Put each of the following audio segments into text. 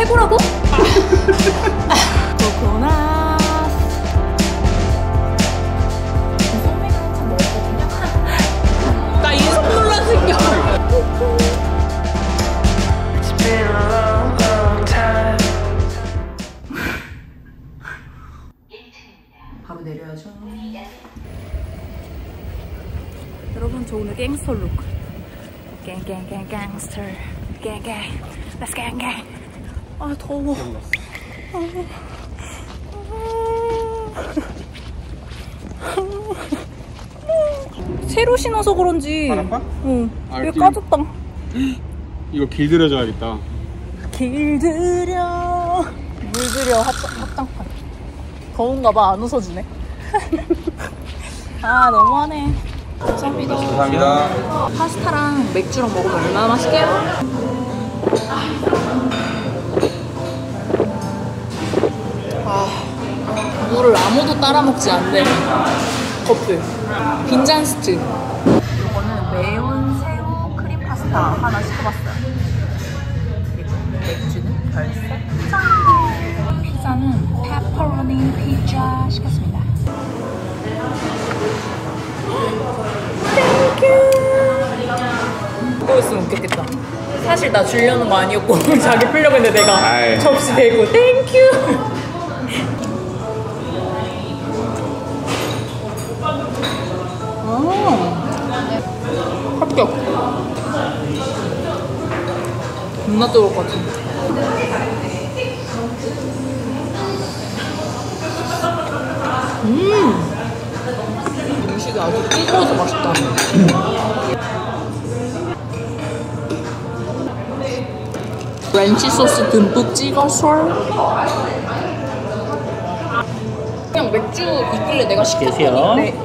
해보라고? 코코넛. 소맥을 한참 먹었거든요. 나 인성 논란 생겨. 바로 내려야죠. 여러분, 저 오늘 갱스터 룩. 갱스터. Let's gang. 아, 더워. 새로 신어서 그런지. 바람파? 응. 왜 까졌다. 이거 길들여줘야겠다. 길들여. 물들여 합장판. 더운가봐. 안 웃어주네. 아, 너무하네. 감사합니다. 감사합니다. 파스타랑 맥주랑 먹으면 얼마나 맛있게요? 물을 아무도 따라 먹지 않는 커플. 빈잔스트. 이거는 매운 새우 크림 파스타 하나 시켜봤어요. 그리고 맥주는 별색. 짠! 피자는 페퍼로니 피자 시켰습니다. 이거였으면 웃겼겠다. 사실 나 주려는 거 아니었고 자기 풀려고 했는데 내가 아이. 접시 대고 땡큐. 합격. 겁나 뜨거울 것 같은데. 음식이 아주 뜨거워서 맛있다. 프렌치 소스 듬뿍 찍어서. 그냥 맥주 있길래 내가 시켰더니. 네.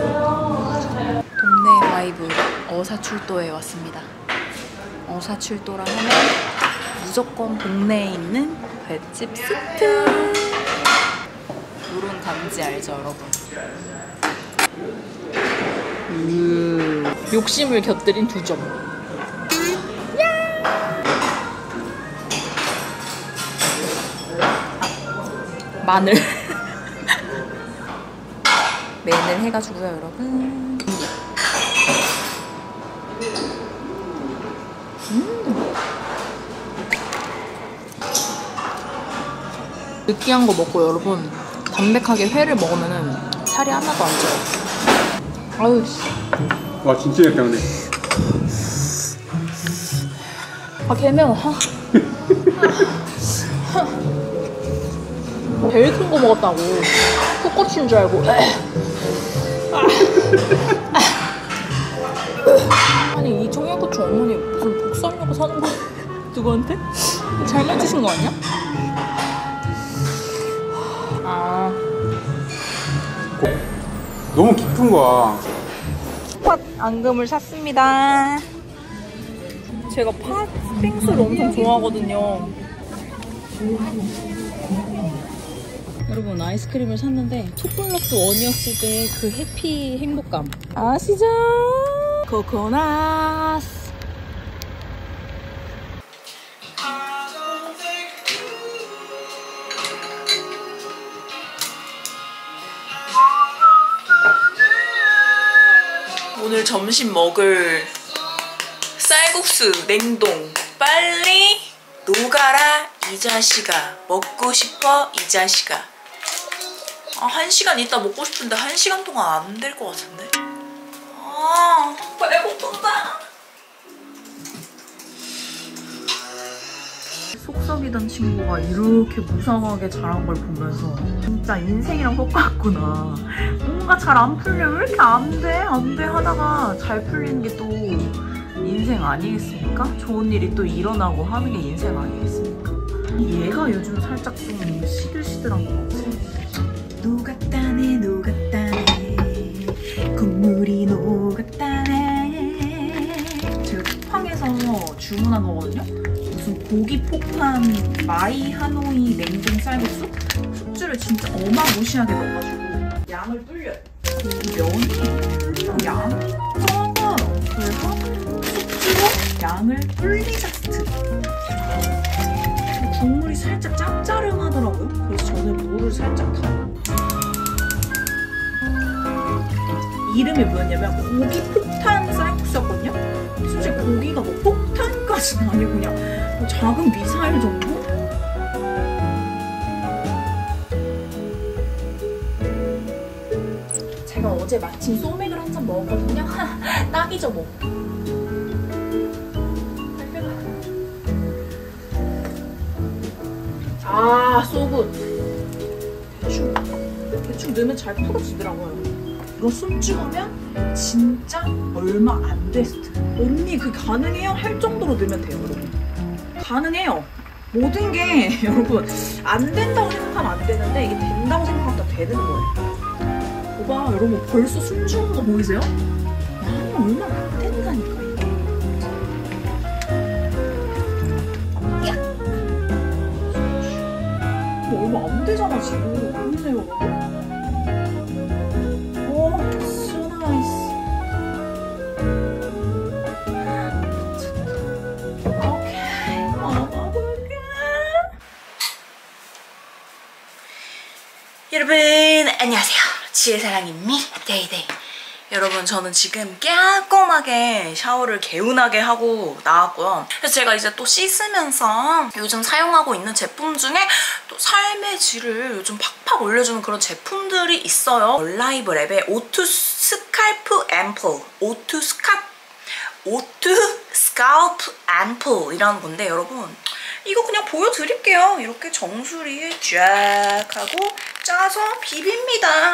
동네 와이브 어사출도에 왔습니다. 어사출도라 하면 무조건 동네에 있는 횟집 스트. 물은 감지 알죠, 여러분? 욕심을 곁들인 2점. 마늘. 맨을 해가지고요, 여러분. 느끼한 거 먹고 여러분 담백하게 회를 먹으면은 살이 하나도 안 쪄요. 아유 씨. 와 진짜 맵다네. 아 개매워. 제일 큰 거 먹었다고. 콧꼬치인 줄 알고. 아니 이 청양고추 어머니 무슨 복수하려고 사는 거야? 누구한테? 잘못 주신 거 아니야? 아 너무 깊은 거야. 팥 앙금을 샀습니다. 제가 팥 스핑스를 엄청 좋아하거든요. 여러분 아이스크림을 샀는데 2+1이었을 때 그 해피 행복감 아시죠? 코코넛. 오늘 점심 먹을 쌀국수 냉동 빨리 녹아라 이 자식아. 먹고 싶어 이 자식아. 아 1시간 있다 먹고 싶은데 1시간 동안 안 될 것 같은데. 아 배고픈다. 속썩이던 친구가 이렇게 무상하게 자란 걸 보면서 진짜 인생이랑 똑같구나. 뭔가 잘 안 풀려. 왜 이렇게 안 돼 하다가 잘 풀리는 게 또 인생 아니겠습니까? 좋은 일이 또 일어나고 하는 게 인생 아니겠습니까? 얘가 요즘 살짝 좀 시들시들한 것 같아. 녹았다네 녹았다네 국물이 녹았다네. 제가 쿠팡에서 주문한 거거든요. 무슨 고기 폭탄 마이 하노이 냉동 쌀국수? 숙주를 진짜 어마무시하게 넣어가지고 양을 불려요. 면이 양이 적어요. 그래서 숙주로 양을 불리자스트. 국물이 살짝 짭짜름하더라고요. 그래서 저는 물을 살짝 타요. 이름이 뭐였냐면 고기 폭탄 쌀국수였거든요. 솔직히 고기가 뭐 폭탄까지는 아니고 그냥 뭐 작은 미사일 정도? 제가 어제 마침 소맥을 한 잔 먹었거든요. 딱이죠 뭐. 아, 소굿. 대충 넣으면 잘 풀어지더라고요. 이거 숨 죽으면 진짜 얼마 안 됐을 때. 언니 그 가능해요? 할 정도로 넣으면 돼요, 여러분. 가능해요. 모든 게 여러분 안 된다고 생각하면 안 되는데 이게 된다고 생각하면 되는 거예요. 봐봐, 여러분 벌써 숨 죽은 거 보이세요? 아니 얼마 안 된다니까 이게. 뭐 얼마 안 되잖아 지금. 보이세요, 여러분? 여러분 안녕하세요. 지혜사랑입니다. 데이데이. 여러분 저는 지금 깔끔하게 샤워를 개운하게 하고 나왔고요. 그래서 제가 이제 또 씻으면서 요즘 사용하고 있는 제품 중에 또 삶의 질을 요즘 팍팍 올려주는 그런 제품들이 있어요. 얼라이브랩의 오투 스칼프 앰플, 오투 스칼프 앰플이라는 건데 여러분 이거 그냥 보여드릴게요. 이렇게 정수리에 쫙 하고 짜서 비빕니다.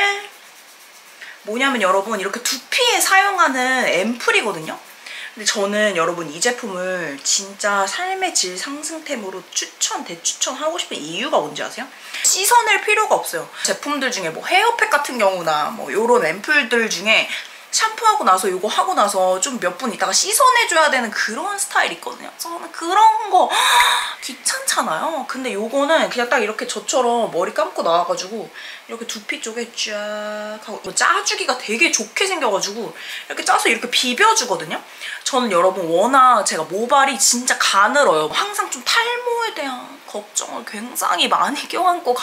뭐냐면 여러분 이렇게 두피에 사용하는 앰플이거든요. 근데 저는 여러분 이 제품을 진짜 삶의 질 상승템으로 대추천하고 싶은 이유가 뭔지 아세요? 씻어낼 필요가 없어요. 제품들 중에 뭐 헤어팩 같은 경우나 뭐 요런 앰플들 중에 샴푸하고 나서 이거 하고 나서 좀 몇 분 있다가 씻어내줘야 되는 그런 스타일이 있거든요. 저는 그런 거 귀찮잖아요. 근데 요거는 그냥 딱 이렇게 저처럼 머리 감고 나와가지고 이렇게 두피 쪽에 쫙 하고 짜주기가 되게 좋게 생겨가지고 이렇게 짜서 이렇게 비벼주거든요. 저는 여러분 워낙 제가 모발이 진짜 가늘어요. 항상 좀 탈모에 대한 걱정을 굉장히 많이 껴안고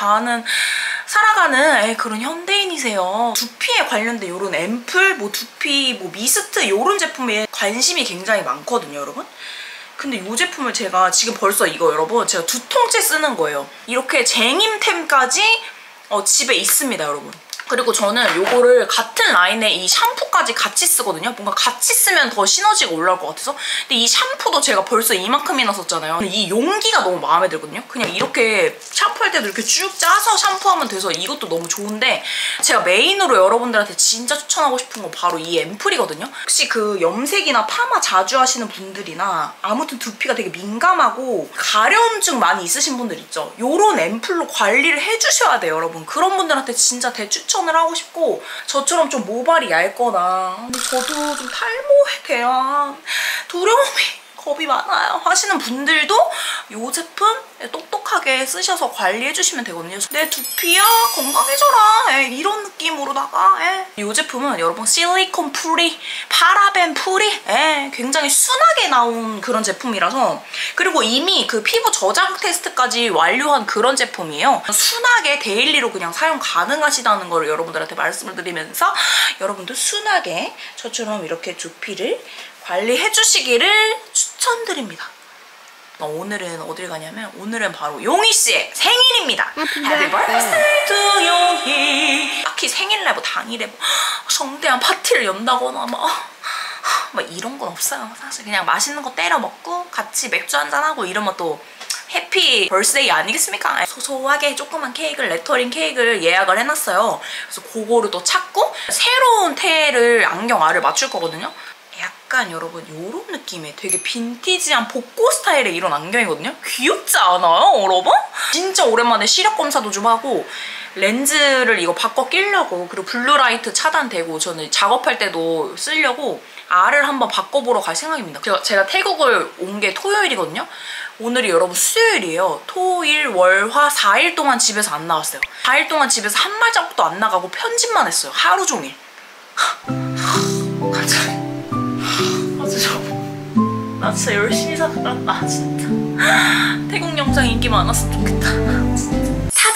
살아가는 그런 현대인이세요. 두피에 관련된 이런 앰플, 뭐 두피, 뭐 미스트 이런 제품에 관심이 굉장히 많거든요, 여러분. 근데 이 제품을 제가 지금 벌써 이거 여러분 제가 2통째 쓰는 거예요. 이렇게 쟁임템까지 집에 있습니다, 여러분. 그리고 저는 요거를 같은 라인에 이 샴푸까지 같이 쓰거든요. 뭔가 같이 쓰면 더 시너지가 올라올 것 같아서. 근데 이 샴푸도 제가 벌써 이만큼이나 썼잖아요. 이 용기가 너무 마음에 들거든요. 그냥 이렇게 샴푸할 때도 이렇게 쭉 짜서 샴푸하면 돼서 이것도 너무 좋은데 제가 메인으로 여러분들한테 진짜 추천하고 싶은 건 바로 이 앰플이거든요. 혹시 그 염색이나 파마 자주 하시는 분들이나 아무튼 두피가 되게 민감하고 가려움증 많이 있으신 분들 있죠. 요런 앰플로 관리를 해주셔야 돼요, 여러분. 그런 분들한테 진짜 대추천 을 하고 싶고 저처럼 좀 모발이 얇거나 저도 좀 탈모에 대한 두려움이 겁이 많아요 하시는 분들도 이 제품 똑똑하게 쓰셔서 관리해주시면 되거든요. 내 두피야 건강해져라 이런 느낌으로다가 이 제품은 여러분 실리콘 프리, 파라벤 프리 굉장히 순하게 나온 그런 제품이라서 그리고 이미 그 피부 저장 테스트까지 완료한 그런 제품이에요. 순하게 데일리로 그냥 사용 가능하시다는 걸 여러분들한테 말씀을 드리면서 여러분도 순하게 저처럼 이렇게 두피를 관리해주시기를 추천드립니다. 오늘은 어딜 가냐면 오늘은 바로 용희씨의 생일입니다. Happy birthday to 용희. 딱히 생일날 뭐 당일에 뭐 성대한 파티를 연다거나 막 이런 건 없어요. 사실 그냥 맛있는 거 때려 먹고 같이 맥주 한잔하고 이러면 또 해피 벌스데이 아니겠습니까? 소소하게 조그만 케이크를, 레터링 케이크를 예약을 해놨어요. 그래서 그거를 또 찾고 새로운 테를 안경알을 맞출 거거든요. 약간 여러분 요런 느낌의 되게 빈티지한 복고 스타일의 이런 안경이거든요. 귀엽지 않아요, 여러분? 진짜 오랜만에 시력 검사도 좀 하고 렌즈를 이거 바꿔 끼려고 그리고 블루라이트 차단되고 저는 작업할 때도 쓰려고 알을 한번 바꿔보러 갈 생각입니다. 제가 태국을 온 게 토요일이거든요. 오늘이 여러분 수요일이에요. 토일, 월, 화 4일 동안 집에서 안 나왔어요. 4일 동안 집에서 한 발자국도 안 나가고 편집만 했어요. 하루 종일. 갑자기 나 진짜 열심히 샀다 진짜. 태국 영상 인기 많았으면 좋겠다. 타다!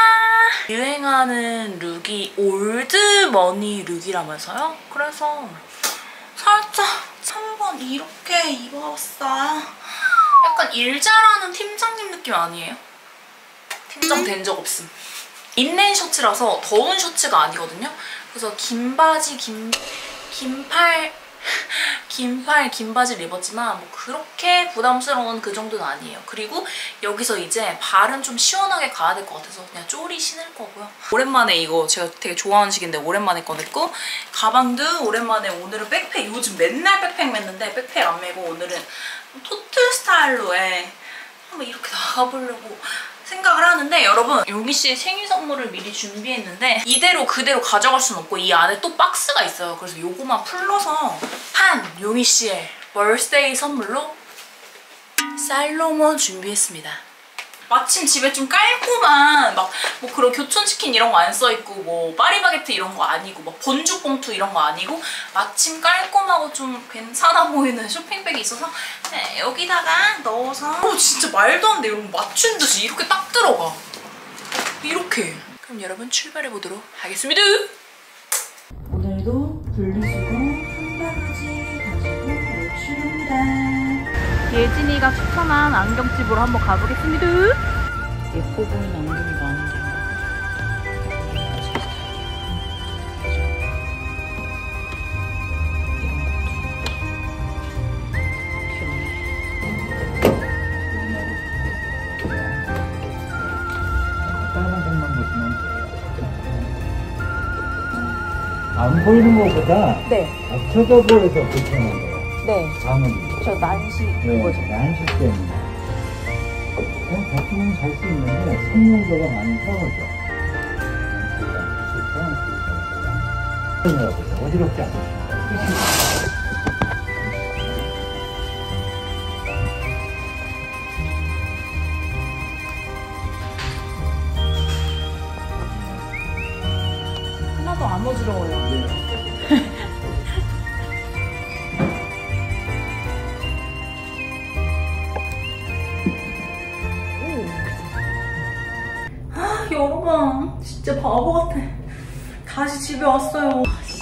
유행하는 룩이 올드머니 룩이라면서요? 그래서 살짝 한번 이렇게 입어봤어요. 약간 일 잘하는 팀장님 느낌 아니에요? 팀장 된 적 없음. 인라인 셔츠라서 더운 셔츠가 아니거든요. 그래서 긴 바지, 긴 바지를 입었지만 뭐 그렇게 부담스러운 그 정도는 아니에요. 그리고 여기서 이제 발은 좀 시원하게 가야 될 것 같아서 그냥 쪼리 신을 거고요. 오랜만에 이거 제가 되게 좋아하는 식인데 오랜만에 꺼냈고, 가방도 오랜만에, 오늘은 백팩, 요즘 맨날 백팩 맸는데 백팩 안 메고 오늘은 토트 스타일로에 한번 이렇게 나가보려고 생각을 하는데, 여러분 용희씨의 생일 선물을 미리 준비했는데 이대로 그대로 가져갈 순 없고 이 안에 또 박스가 있어요. 그래서 요거만 풀러서 한 용희씨의 벌스데이 선물로 살로몬 준비했습니다. 마침 집에 좀 깔끔한 막 뭐 그런 교촌치킨 이런 거 안 써있고 뭐 파리바게트 이런 거 아니고 뭐 본죽 봉투 이런 거 아니고 마침 깔끔하고 좀 괜찮아 보이는 쇼핑백이 있어서 네, 여기다가 넣어서 진짜 말도 안 돼. 여러분 맞춘 듯이 이렇게 딱 들어가. 이렇게. 그럼 여러분 출발해보도록 하겠습니다. 오늘도 분리수거 한 바가지 가지고 외출합니다. 예진이가 추천한 안경집으로 한번 가보겠습니다. 예뻐 보이는 안경이 많은데요. 빨간색만 보시면 돼요. 안 보이는 것보다 네. 겹쳐져 보여서 불편한 거예요. 네. 감은. 저 난시 네, 거죠. 난시 때문에. 그냥 겹치면 잘 수 있는데 성능도가 많이 떨어져. 어지럽지 않습니다. 하나도 안 어지러워요. 네. 여러분 진짜 바보 같아. 다시 집에 왔어요.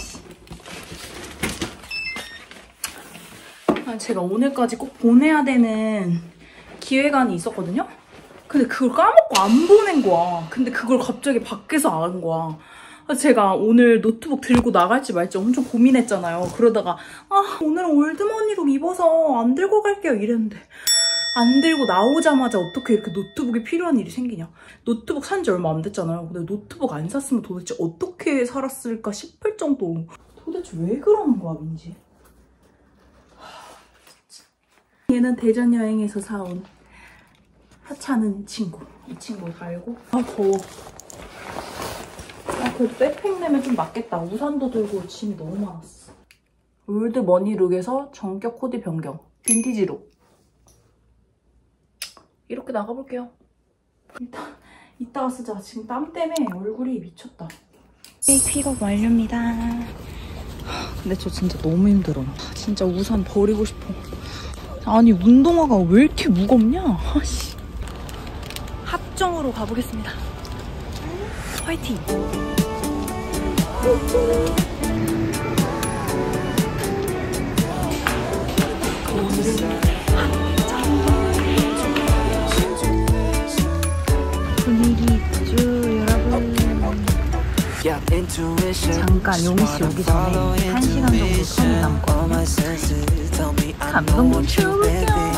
제가 오늘까지 꼭 보내야 되는 기획안이 있었거든요? 근데 그걸 까먹고 안 보낸 거야. 근데 그걸 갑자기 밖에서 안 한 거야. 제가 오늘 노트북 들고 나갈지 말지 엄청 고민했잖아요. 그러다가 오늘은 올드머니룩 입어서 안 들고 갈게요 이랬는데, 안 들고 나오자마자 어떻게 이렇게 노트북이 필요한 일이 생기냐. 노트북 산 지 얼마 안 됐잖아요. 근데 노트북 안 샀으면 도대체 어떻게 살았을까 싶을 정도. 도대체 왜 그러는 거야, 민지? 얘는 대전 여행에서 사온 하찮은 친구. 이 친구 달고. 더워. 그래도 백팩 내면 좀 낫겠다. 우산도 들고 짐이 너무 많았어. 올드머니 룩에서 전격 코디 변경. 빈티지 룩. 이렇게 나가볼게요. 일단 이따가 쓰자. 지금 땀 때문에 얼굴이 미쳤다. 픽업 완료입니다. 근데 저 진짜 너무 힘들어. 진짜 우산 버리고 싶어. 아니 운동화가 왜 이렇게 무겁냐? 아씨. 합정으로 가보겠습니다. 화이팅! 분위기 있죠, 여러분. 잠깐 용희씨 오기 전에 1시간 정도 선을 남거든요. 감동 좀 줘볼게요.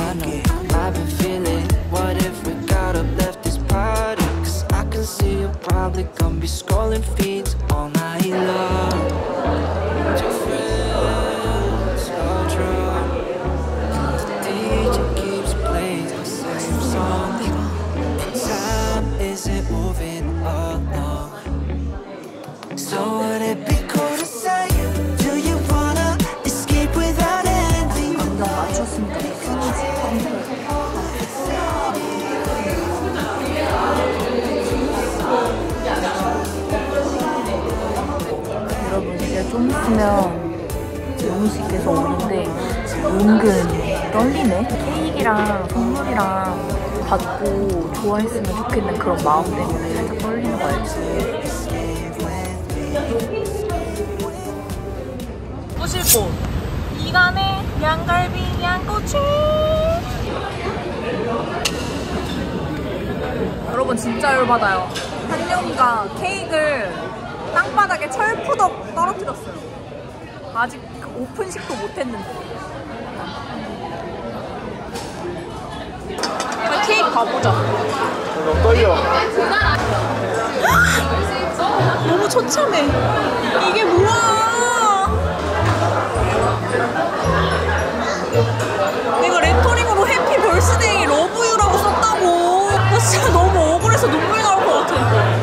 여러분 이제 좀 있으면 생일이랑 선물이랑 받고 좋아했으면 좋겠는 그런 마음 때문에 살짝 떨리는 거 알지? 꼬실꽃 이간의 양갈비 양꼬치. 여러분 진짜 열받아요. 한영이가 케이크를 땅바닥에 철푸덕 떨어뜨렸어요. 아직 오픈식도 못했는데. 케이크 봐보자. 너무 떨려. 너무 처참해. 이게 뭐야? 내가 레터링으로 해피 벌스데이 러브유라고 썼다고. 나 진짜 너무 억울해서 눈물 나올 것 같아.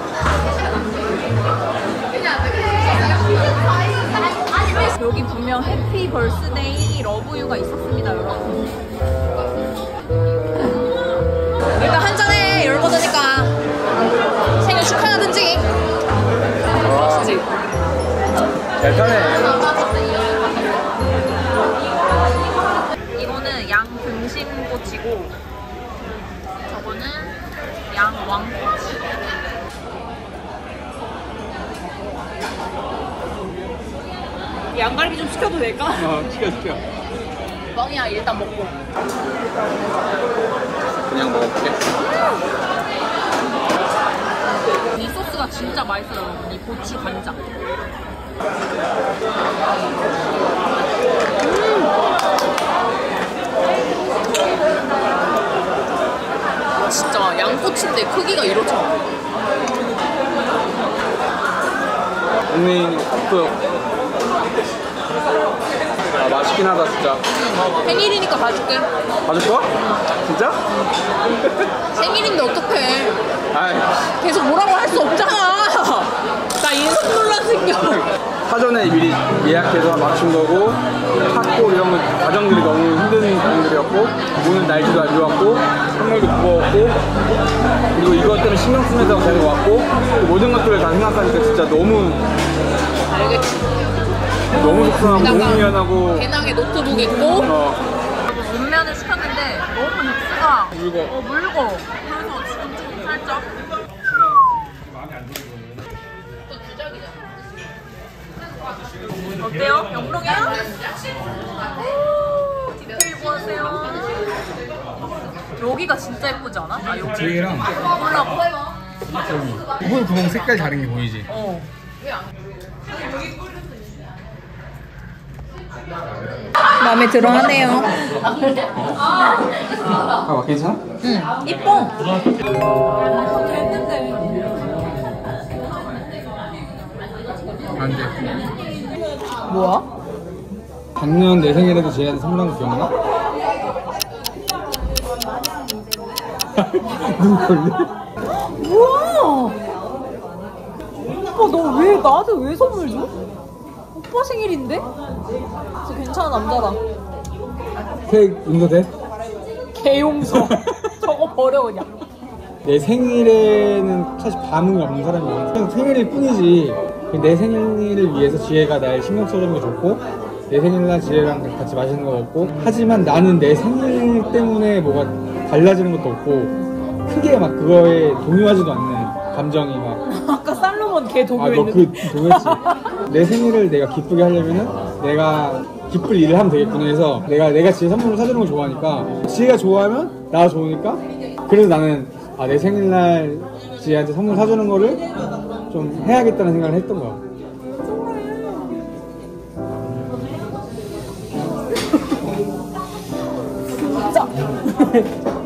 여기 분명 해피 벌스데이 러브유가 있었습니다, 여러분. 일단 한 잔에 열받으니까 생일 축하하든지. 맛있지? 잘 타네. 이거는 양 등심꼬치고 저거는 양 왕꼬치. 양갈비 좀 시켜도 될까? 시켜. 뻥이야. 일단 먹고. 그냥 먹을게. 이 소스가 진짜 맛있어요, 여러분. 이 고추 간장. 진짜 양꼬치인데 크기가 이렇잖아. 국민 컵. 아, 맛있긴 하다 진짜. 생일이니까 봐줄게. 봐줄 거야? 진짜? 생일인데 어떡해. 아이, 계속 뭐라고 할 수 없잖아. 나 인성 논란 생겨. 사전에 미리 예약해서 맞춘 거고, 탔고 이런 거 과정들이 너무 힘든 과정들이었고, 오늘 날씨도 안 좋았고, 선물도 무거웠고, 그리고 이것 때문에 신경 쓰면서 계속 왔고, 모든 것들을 다 생각하니까 진짜 너무 속상하고 너무 미안하고. 배낭에 노트북 있고. 온면을 시켰는데 너무 육수가 물고. 물고. 그래서 지금 좀 살짝. 어때요? 영롱해요? 오, 디테일 보세요. 여기가 진짜 예쁘지 않아? 아, 여기. 뒤에랑 몰라. 홀 구멍 색깔 다른 게 보이지? 마음에 들어 하네요. 아, 괜찮아? 응, 이뻐. 안 돼. 뭐야? 작년 내 생일에도 쟤한테 선물한 거 기억나? 눈 걸려? 우와! 오빠 너 왜 나한테 왜 선물 줘? 오빠 생일인데? 진짜 괜찮은 남자다. 케이크 용서 돼? 개용서. 저거 버려 그냥. 내 생일에는 사실 반응이 없는 사람이야. 그냥 생일일 뿐이지. 내 생일을 위해서 지혜가 날 신경 써주는 게 좋고, 내 생일날 지혜랑 같이 맛있는 거 먹고. 하지만 나는 내 생일 때문에 뭐가 달라지는 것도 없고, 크게 막 그거에 동요하지도 않는 감정이 막. 아까 살로몬 개 아, 너 동요했는데. 그 동요했지. 내 생일을 내가 기쁘게 하려면은 내가 기쁠 일을 하면 되겠구나 해서 내가 지혜 선물을 사주는 걸 좋아하니까, 지혜가 좋아하면 나가 좋으니까. 그래서 나는 내 생일날 지혜한테 선물 사주는 거를 좀 해야겠다는 생각을 했던 거야. 진짜.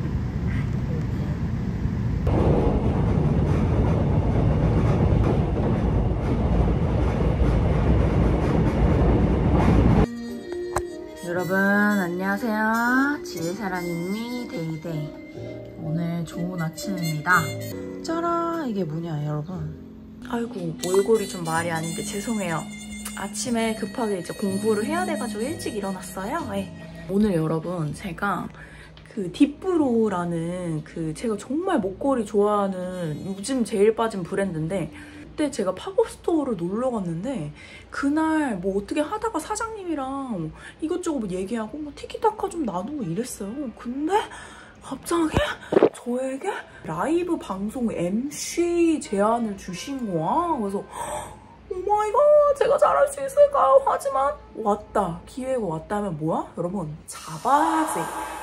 여러분 안녕하세요. 지혜사랑님이 데이데이. 오늘 좋은 아침입니다. 짜라. 이게 뭐냐 여러분. 아이고 몰골이 좀 말이 아닌데 죄송해요. 아침에 급하게 이제 공부를 해야 돼가지고 일찍 일어났어요. 네. 오늘 여러분 제가 그 딥브로라는 그 제가 정말 목걸이 좋아하는 요즘 제일 빠진 브랜드인데 그때 제가 팝업 스토어를 놀러 갔는데 그날 뭐 어떻게 하다가 사장님이랑 이것저것 뭐 얘기하고 뭐 티키타카 좀 나누고 이랬어요. 근데 갑자기 저에게 라이브 방송 MC 제안을 주신 거야. 그래서 오마이갓 제가 잘할 수 있을까요? 하지만 왔다. 기회가 왔다면 뭐야? 여러분 잡아야지.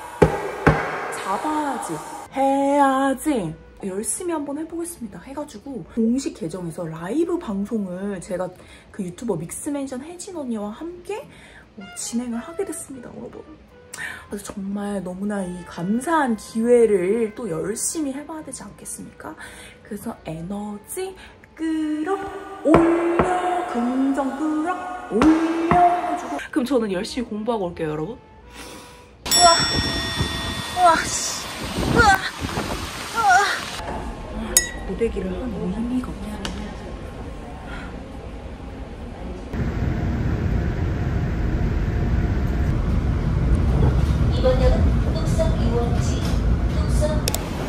해야지. 열심히 한번 해보겠습니다. 해가지고 공식 계정에서 라이브 방송을 제가 그 유튜버 믹스맨션 혜진 언니와 함께 진행을 하게 됐습니다, 여러분. 그래서 정말 너무나 이 감사한 기회를 또 열심히 해봐야 되지 않겠습니까? 그래서 에너지 끌어올려, 긍정 끌어올려주고. 그럼 저는 열심히 공부하고 올게요, 여러분. 우와, 고데기를 한 의미가 없어. 이번 역은 뚝섬 2원지, 뚝섬.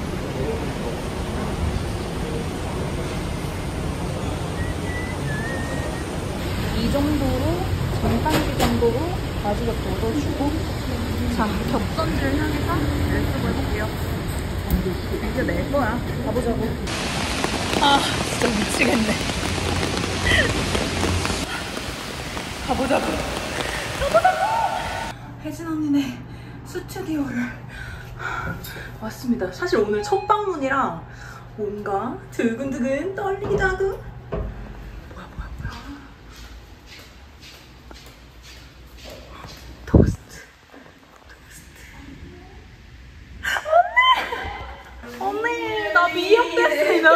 이 정도로 전단지 정도로 바지가 걷어주고, 자, 격전지를 향해서 열심히 해볼게요. 이제 낼 거야. 가보자고. 아, 진짜 미치겠네. 가보자고. 혜진 언니네 스튜디오를 왔습니다. 사실 오늘 첫 방문이라 뭔가 두근두근 떨리기도 하고. 뭐야. 토스트. 언니, 나 미역됐어.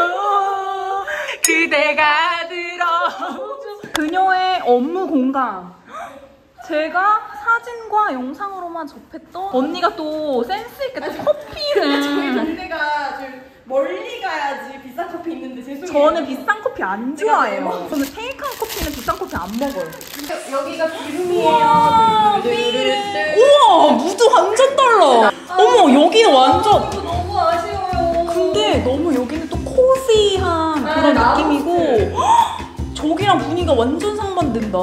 그대가 들어. 그녀의 업무 공간. 제가 사진과 영상으로만 접했던 언니가 또 센스있게 또 커피를. 저희 동네가 좀 멀리 가야지 비싼 커피 있는데 죄송해요. 저는 비싼 커피 안 좋아해요. 저는 테이크한 커피는 비싼 커피 안 먹어요. 여기가 비룸이에요. 우와, 우와, 무드 완전 달라. 어머, 여기는 완전. 너무 아쉬워요. 근데 너무 여기는 또 코지한 그런 느낌이고, 저기랑 분위기가 완전 상반된다.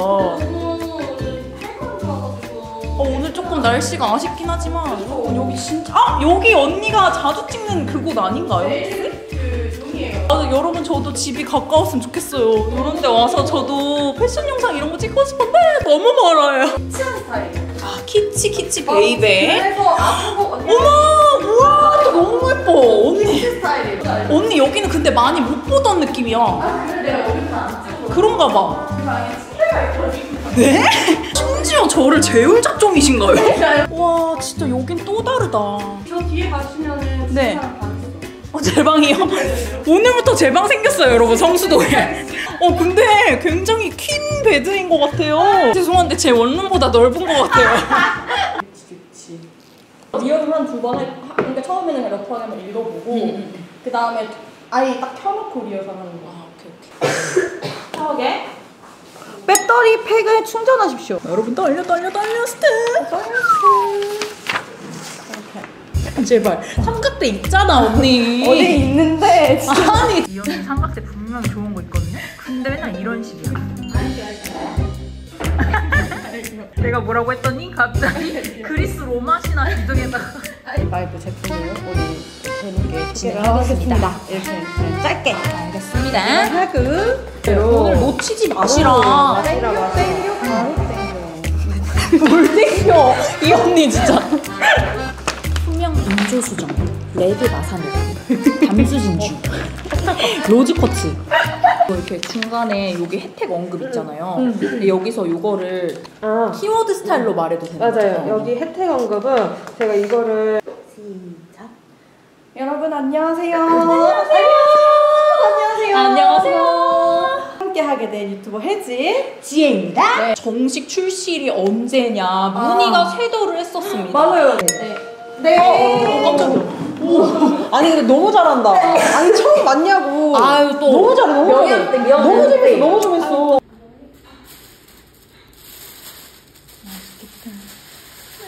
오늘 조금 날씨가 아쉽긴 하지만 여기 진짜 여기 언니가 자주 찍는 그곳 아닌가요? 종이에요. 여러분 저도 집이 가까웠으면 좋겠어요. 이런 데 와서 저도 패션 영상 이런 거 찍고 싶은데 너무 멀어요. 키치한 스타일. 키치 베이베. 그래서 아프고 언니 어머, 우와, 너무 예뻐. 언니 스타일이에요. 언니 여기는 근데 많이 못 보던 느낌이야. 그래 내가 여기서 안 찍고 그런가 봐. 그 방에 침대가 있거든요. 네? 심지어 저를 재울 작정이신가요? 와, 진짜 여긴 또 다르다. 저 뒤에 가시면은 네. 사람 방 있어요. 제 방이요? 오늘부터 제 방 생겼어요, 여러분, 성수동에. 근데 굉장히 퀸 베드인 것 같아요. 죄송한데 제 원룸보다 넓은 것 같아요. 그치. 리얼을 한 2번 해. 그러니까 처음에는 그냥 몇 번을 읽어보고 그 다음에 아예 딱 켜놓고 리얼을 하는 거야. 오케이. 샤워게. 배터리 팩을 충전하십시오. 여러분 떨려 스텝. 제발 삼각대 있잖아 언니. 어디 있는데 아니 이 언니 삼각대 분명히 좋은 거 있거든요. 근데 맨날 이런 식이야. 내가 뭐라고 했더니 갑자기 그리스 로마 신화 기둥에다가 라이브 제품을 우리 재밌게 진행을 하겠습니다. 이렇게 짧게. 알겠습니다. 하고 오늘 놓치지 마시라. 땡겨 바로 땡겨. 뭘 땡겨? 이 언니 진짜. 투명 인조수정, 레드 마사노, 담수 진주, 로즈 커츠. 이렇게 중간에 여기 혜택 언급 있잖아요. 근데 여기서 이거를 키워드 스타일로 말해도 되는 거죠? 맞아요. 여기 혜택 언급은 제가 이거를 시작. 여러분 안녕하세요. 안녕하세요. 함께 하게 된 유튜버 혜진 지혜입니다. 네. 정식 출시일이 언제냐 문의가 쇄도를 했었습니다. 맞아요. 네. 깜짝이야. 아니 근데 너무 잘한다. 아니 처음 맞냐고. 아유 또 너무 잘해. 너무 잘해. 너무 재밌어. 너무 재밌어.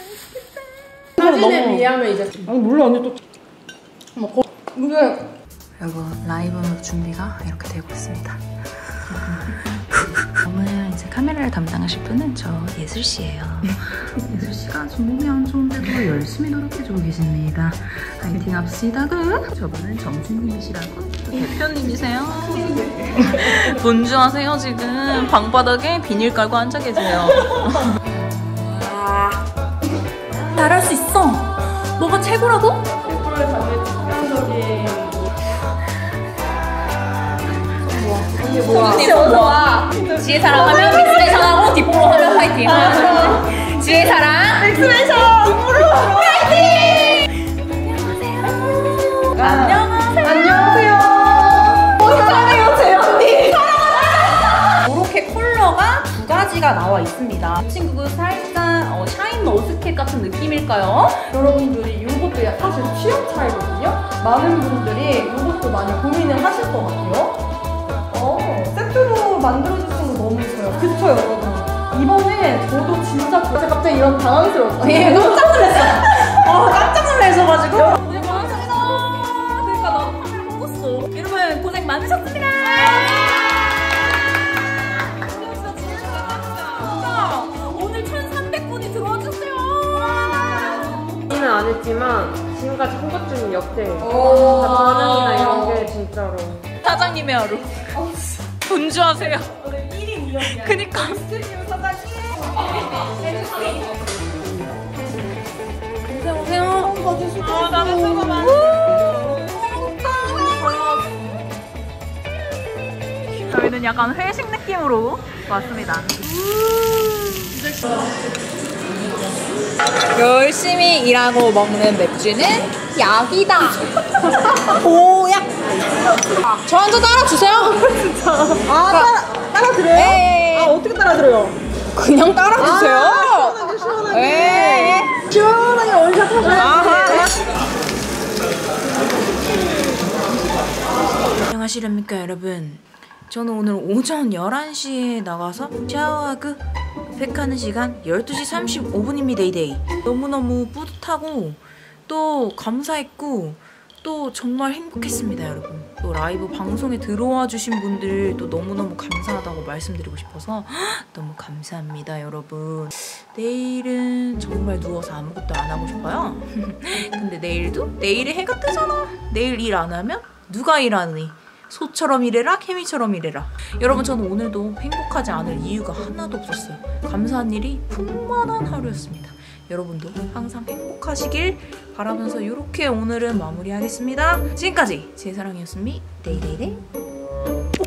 사진에 비하면 이제 아니 몰라 언니 또 이게 여러분 라이브 준비가 이렇게 되고 있습니다. 오늘 이제 카메라를 담당하실 분은 저 예슬씨예요. 예슬씨가 좀 몸이 안 좋은데도 열심히 노력해주고 계십니다. 파이팅 합시다. 저분은 정준님이시라고 대표님이세요. 분주하세요 지금. 방바닥에 비닐 깔고 앉아 계세요. 잘할 수 있어. 너가 최고라고? 100%의 삶의 직관적인 이게 뭐야? 지혜 사랑하면 믹스맨션하고 뒷부로 하면 파이팅. 지혜 사랑 믹스맨션 뒷부로 파이팅. 안녕하세요. 안녕하세요. 사랑해요 재현님. 이렇게 컬러가 두 가지가 나와 있습니다. 이 친구가 살짝 샤인 머스켓 같은 느낌일까요? 여러분들이 이것도 사실 취향 차이거든요. 많은 분들이 이것도 많이 고민을 하실 것 같아요. 세트로 만들어주시는 거 너무 좋아요. 그쵸 여러분? 이번에 저도 진짜 제가 갑자기 이런 당황스러웠어요. 예, 깜짝 놀랐어. 깜짝 놀라셔가지고. 그러니까 나도 카메라 먹었어. 여러분 고생 많으셨습니다. 오늘 1,300분이 들어와주세요. 는 안 했지만 지금까지 한 것 중에 역대 반응이나 이런 게 진짜로 사장님의 하루. 분주하세요. 그니까. 오세요. 나도 수고 많아. 저희는 약간 회식 느낌으로 왔습니다. 열심히 일하고 먹는 맥주는 약이다. 보약. 저 한 잔 따라주세요. 따라드려요? 네. 어떻게 따라드려요? 그냥 따라주세요. 시원하게 네. 시원하게 원샷 하셔야 안녕하십니까 여러분. 저는 오늘 오전 11시에 나가서 샤워하고 팩하는 시간 12시 35분입니다. 너무너무 뿌듯하고 또 감사했고 또 정말 행복했습니다 여러분. 또 라이브 방송에 들어와 주신 분들 또 너무너무 감사하다고 말씀드리고 싶어서 너무 감사합니다 여러분. 내일은 정말 누워서 아무것도 안 하고 싶어요. 근데 내일에 해가 뜨잖아. 내일 일 안 하면 누가 일하니? 소처럼 일해라, 케미처럼 일해라. 여러분 저는 오늘도 행복하지 않을 이유가 하나도 없었어요. 감사한 일이 풍만한 하루였습니다. 여러분도 항상 행복하시길 바라면서 이렇게 오늘은 마무리하겠습니다. 지금까지 제 사랑이었습니다. 데이데이데이.